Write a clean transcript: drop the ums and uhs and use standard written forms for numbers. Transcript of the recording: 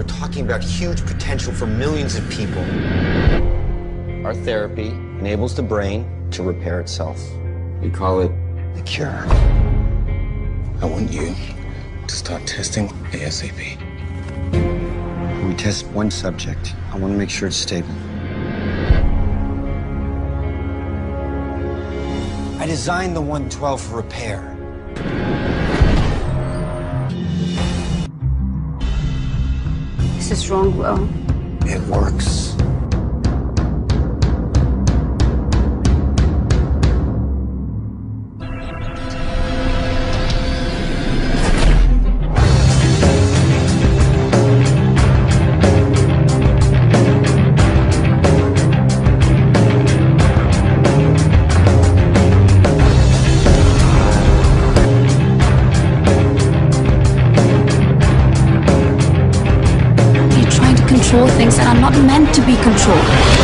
talking about huge potential for millions of people. Our therapy enables the brain to repair itself. We call it the cure. I want you to start testing ASAP. We test one subject. I want to make sure it's stable. I designed the 112 for repair. This is wrong, Will. It works. Control things that are not meant to be controlled.